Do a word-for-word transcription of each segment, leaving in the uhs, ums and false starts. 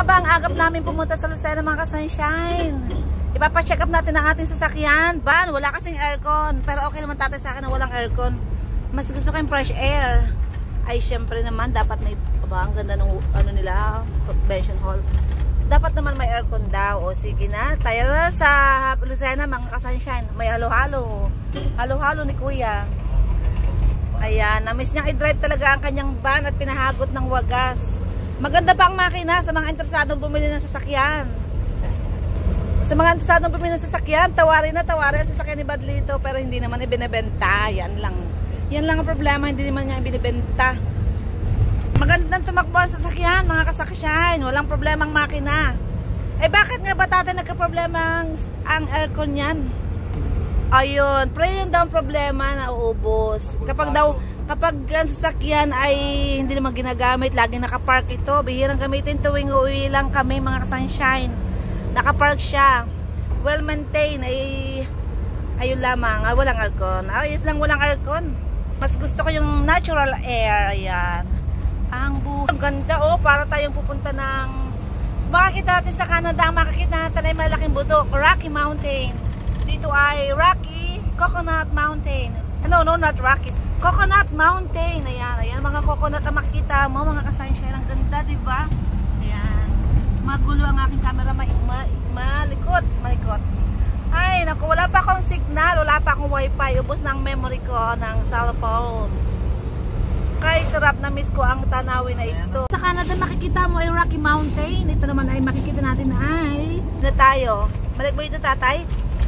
Aba, ang agap namin pumunta sa Lucena mga ka-sunshine. Ipapacheck up natin ang ating sasakyan. Ban, wala kasing aircon. Pero okay naman tatay sa akin na walang aircon. Mas gusto ko yung fresh air. Ay, syempre naman, dapat may, aba, ang ganda ng ano nila, convention hall. Dapat naman may aircon daw. O sige na, tayo na sa Lucena mga ka-sunshine. May halo-halo. Halo-halo ni Kuya. Ayan, na-miss niyang i-drive talaga ang kanyang van at pinahagot ng wagas. Maganda pa ang makina sa mga interesadong bumili ng sasakyan. Sa mga interesadong bumili ng sasakyan, tawarin na tawarin ang sasakyan ni Badlito, pero hindi naman ibinebenta. Yan lang. Yan lang ang problema, hindi naman niya ibinebenta. Magandang tumakbo ang sasakyan, mga kasaksyan. Walang problema ang makina. Eh bakit nga ba tatay nagka-problema ang, ang aircon yan? Ayun, pre yun daw ang problema na uubos. Kapag daw, kapag ang sasakyan ay hindi naman ginagamit, lagi nakapark ito. Bihirang gamitin tuwing uwi lang kami mga ka-sunshine. Nakapark siya. Well maintained, ay ayun lamang, ah, walang aircon. Ayos lang walang aircon. Mas gusto ko yung natural air. Ayan. Ang buhay. Ang ganda oh, para tayong pupunta ng makikita natin sa Canada, makikita natin ay malaking bundok, Rocky Mountain. Dito ay Rocky Coconut Mountain. No, no, not Rocky. Coconut Mountain. Ayan, ayan mga coconut ang makikita mo, mga ka-sunshine. Ang ganda, di ba? Ayan. Magulo ang aking camera, ma ma malikot, malikot. Ay, naku, wala pa akong signal, wala pa akong wifi. Ubos na ang memory ko ng cellphone. Kaya sarap na miss ko ang tanawin na ito. Sa Canada makikita mo ay Rocky Mountain. Ito naman ay makikita natin ay na tayo. Balik mo ito tatay.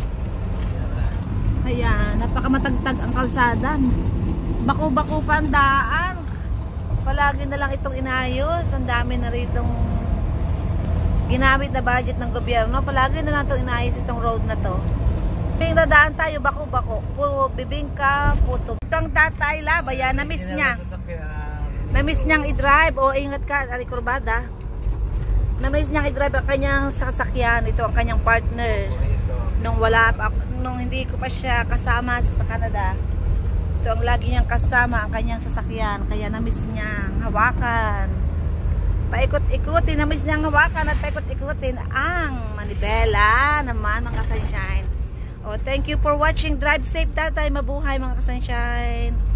Ayan, napakamatagtag ang kalsada. Bako-bako pa ang daan. Palagi na lang itong inayos. Ang dami na ritong ginamit na budget ng gobyerno. Palagi na lang itong inayos itong road na to. Ping dadaan tayo, bako-bako. Puro bibingka, puto. Itong tatay lab, ayan, na-miss niya. Na-miss niyang i-drive. O, ingat ka, ari kurbada. Na-miss niyang i-drive ang kanyang sasakyan. Ito ang kanyang partner. Nung wala pa, nung hindi ko pa siya kasama sa Canada. Ito ang lagi niyang kasama ang kanyang sasakyan. Kaya na-miss niyang hawakan. Paikot-ikutin, na-miss niyang hawakan at paikot-ikutin ang manibela naman mga ka-sunshine. Oh, thank you for watching. Drive safe tatay. Mabuhay mga ka-sunshine.